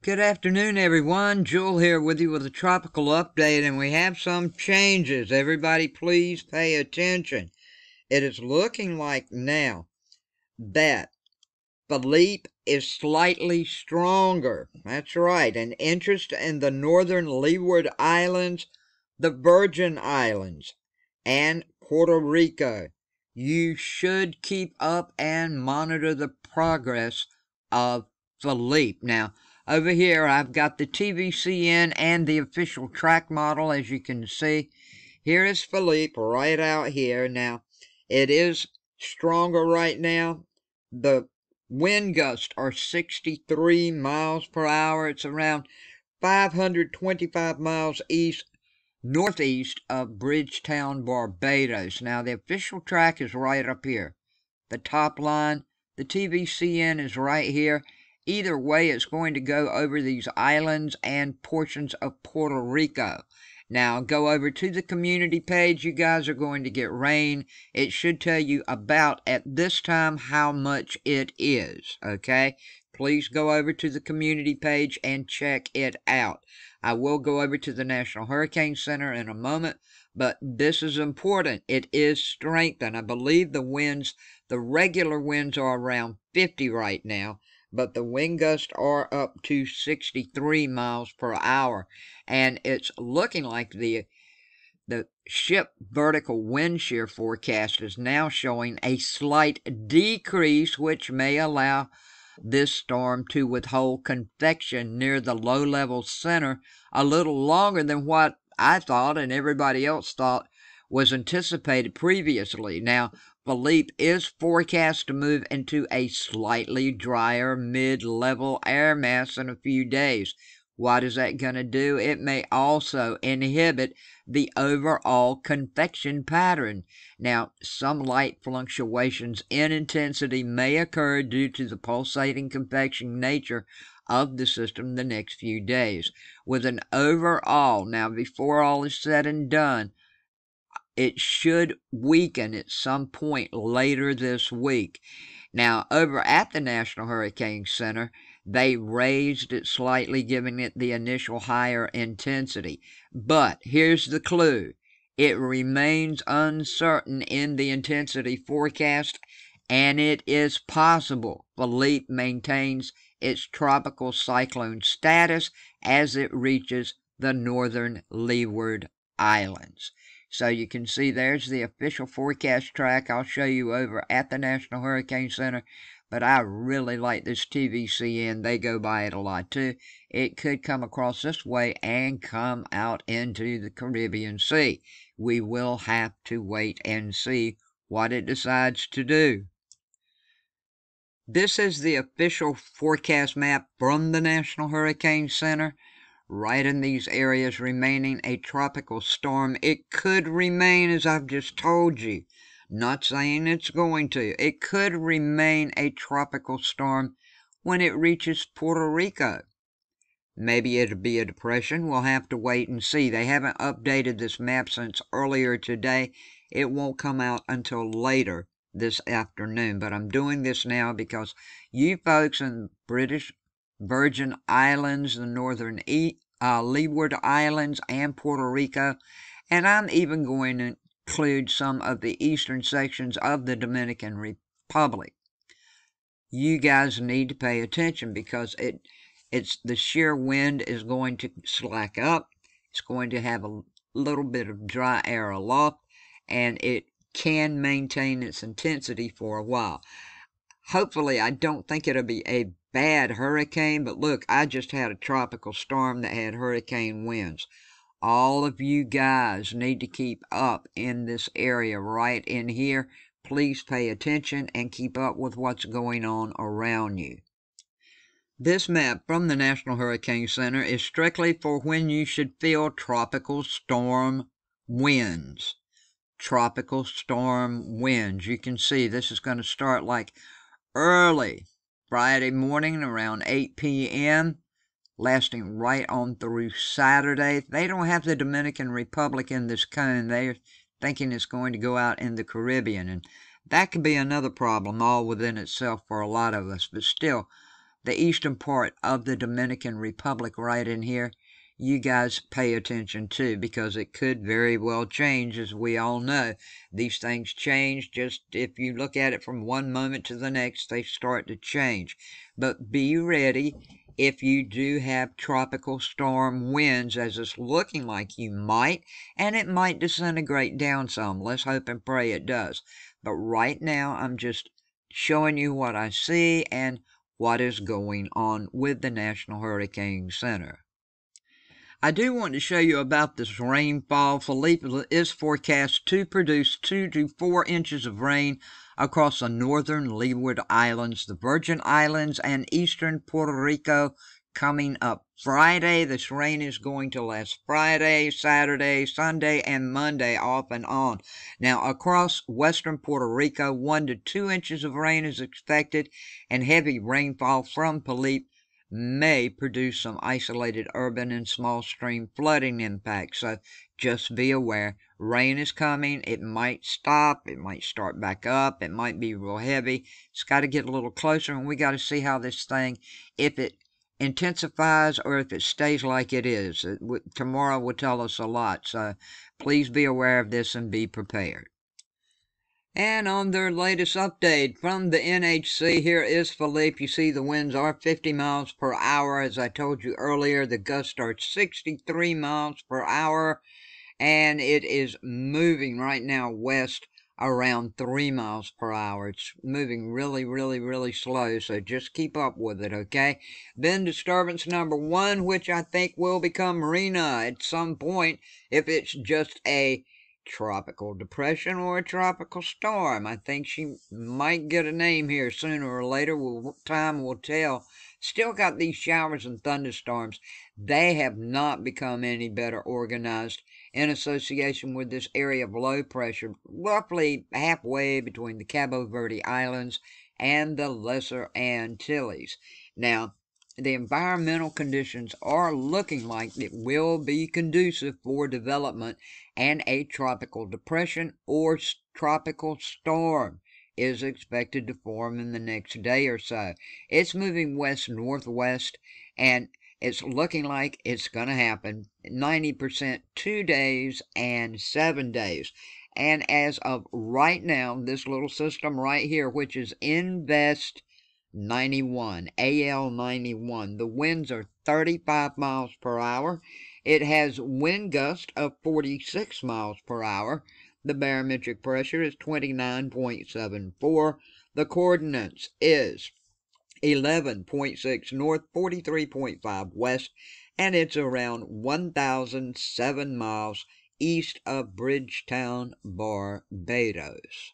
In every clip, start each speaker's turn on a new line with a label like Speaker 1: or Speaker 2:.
Speaker 1: Good afternoon, everyone. Jewel here with you with a tropical update, and we have some changes. Everybody, please pay attention. It is looking like now that Philippe is slightly stronger. That's right. An interest in the northern Leeward Islands, the Virgin Islands, and Puerto Rico. You should keep up and monitor the progress of Philippe. Now, over here, I've got the TVCN and the official track model, as you can see. Here is Philippe right out here. Now, it is stronger right now. The wind gusts are 63 miles per hour. It's around 525 miles northeast of Bridgetown, Barbados. Now, the official track is right up here. The top line, the TVCN is right here. Either way, it's going to go over these islands and portions of Puerto Rico. Now, go over to the community page. You guys are going to get rain. It should tell you about, at this time, how much it is, okay? Please go over to the community page and check it out. I will go over to the National Hurricane Center in a moment, but this is important. It is strengthened. I believe the winds, the regular winds are around 50 right now, but the wind gusts are up to 63 miles per hour, and it's looking like the ship vertical wind shear forecast is now showing a slight decrease, which may allow this storm to withhold convection near the low-level center a little longer than what I thought and everybody else thought was anticipated previously. Now, Philippe is forecast to move into a slightly drier mid-level air mass in a few days. What is that going to do? It may also inhibit the overall convection pattern. Now, some light fluctuations in intensity may occur due to the pulsating convection nature of the system the next few days. With an overall, now before all is said and done, it should weaken at some point later this week. Now, over at the National Hurricane Center, they raised it slightly, giving it the initial higher intensity. But here's the clue. It remains uncertain in the intensity forecast, and it is possible Philippe maintains its tropical cyclone status as it reaches the northern Leeward Islands. So you can see there's the official forecast track I'll show you over at the National Hurricane Center. But I really like this TVCN. They go by it a lot too. It could come across this way and come out into the Caribbean Sea. We will have to wait and see what it decides to do. This is the official forecast map from the National Hurricane Center. Right in these areas remaining a tropical storm. It could remain, as I've just told you. Not saying it's going to. It could remain a tropical storm when it reaches Puerto Rico. Maybe it'll be a depression. We'll have to wait and see. They haven't updated this map since earlier today. It won't come out until later this afternoon. But I'm doing this now because you folks in British Virgin Islands, the northern Leeward Islands, and Puerto Rico, and I'm even going to include some of the eastern sections of the Dominican Republic. You guys need to pay attention because it's the shear wind is going to slack up. It's going to have a little bit of dry air aloft, and it can maintain its intensity for a while. Hopefully, I don't think it'll be a bad hurricane, but look, I just had a tropical storm that had hurricane winds. All of you guys need to keep up in this area right in here. Please pay attention and keep up with what's going on around you. This map from the National Hurricane Center is strictly for when you should feel tropical storm winds. Tropical storm winds. You can see this is going to start like early Friday morning around 8 p.m., lasting right on through Saturday. They don't have the Dominican Republic in this cone. They're thinking it's going to go out in the Caribbean, and that could be another problem all within itself for a lot of us. But still, the eastern part of the Dominican Republic right in here, you guys pay attention to, because it could very well change. As we all know, these things change. Just if you look at it from one moment to the next, they start to change. But be ready if you do have tropical storm winds, as it's looking like you might, and it might disintegrate down some. Let's hope and pray it does. But right now, I'm just showing you what I see and what is going on with the National Hurricane Center. I do want to show you about this rainfall. Philippe is forecast to produce 2 to 4 inches of rain across the northern Leeward Islands, the Virgin Islands, and eastern Puerto Rico coming up Friday. This rain is going to last Friday, Saturday, Sunday, and Monday, off and on. Now, across western Puerto Rico, 1 to 2 inches of rain is expected, and heavy rainfall from Philippe may produce some isolated urban and small stream flooding impacts. So just be aware, rain is coming. It might stop, it might start back up, it might be real heavy. It's got to get a little closer, and we got to see how this thing, if it intensifies or if it stays like it is. Tomorrow will tell us a lot, so please be aware of this and be prepared. And on their latest update from the NHC, here is Philippe. You see the winds are 50 miles per hour. As I told you earlier, the gusts are 63 miles per hour, and it is moving right now west around 3 miles per hour. It's moving really, really, really slow, so just keep up with it, okay? Then disturbance number 1, which I think will become Marina at some point, if it's just a tropical depression or a tropical storm. I think she might get a name here sooner or later. Time will tell. Still got these showers and thunderstorms. They have not become any better organized in association with this area of low pressure, roughly halfway between the Cabo Verde Islands and the Lesser Antilles. Now, the environmental conditions are looking like it will be conducive for development, and a tropical depression or tropical storm is expected to form in the next day or so. It's moving west-northwest, and it's looking like it's going to happen 90% 2 days and 7 days. And as of right now, this little system right here, which is Invest 91, AL91. The winds are 35 miles per hour. It has wind gusts of 46 miles per hour. The barometric pressure is 29.74. The coordinates is 11.6 north, 43.5 west, and it's around 1,007 miles east of Bridgetown, Barbados.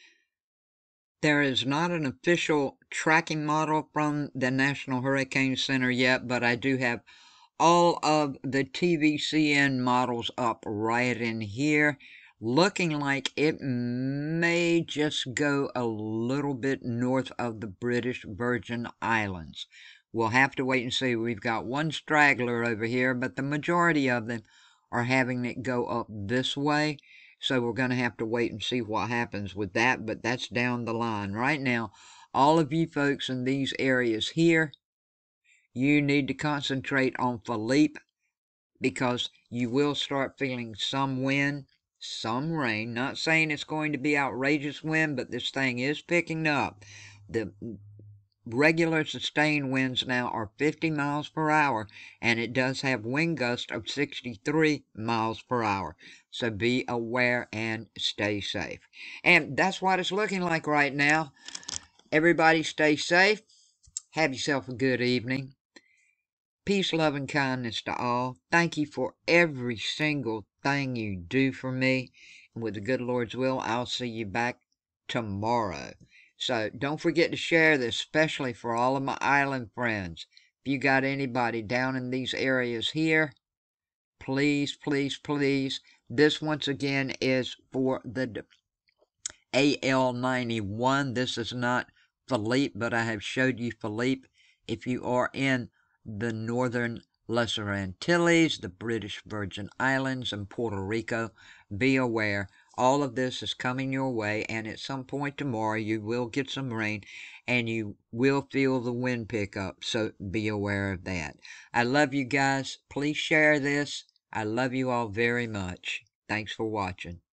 Speaker 1: There is not an official tracking model from the National Hurricane Center yet, but I do have all of the TVCN models up right in here, looking like it may just go a little bit north of the British Virgin Islands. We'll have to wait and see. We've got one straggler over here, but the majority of them are having it go up this way. So we're going to have to wait and see what happens with that, but that's down the line. Right now, all of you folks in these areas here, you need to concentrate on Philippe, because you will start feeling some wind, some rain. Not saying it's going to be outrageous wind, but this thing is picking up. The regular sustained winds now are 50 miles per hour, and it does have wind gusts of 63 miles per hour. So be aware and stay safe. And that's what it's looking like right now. Everybody stay safe. Have yourself a good evening. Peace, love, and kindness to all. Thank you for every single thing you do for me. And with the good Lord's will, I'll see you back tomorrow. So don't forget to share this, especially for all of my island friends. If you got anybody down in these areas here, please, please, please. This, once again, is for the AL91. This is not Philippe, but I have showed you Philippe. If you are in the northern Lesser Antilles, the British Virgin Islands, and Puerto Rico, be aware. all of this is coming your way, and at some point tomorrow you will get some rain, and you will feel the wind pick up, so be aware of that. I love you guys. Please share this. I love you all very much. Thanks for watching.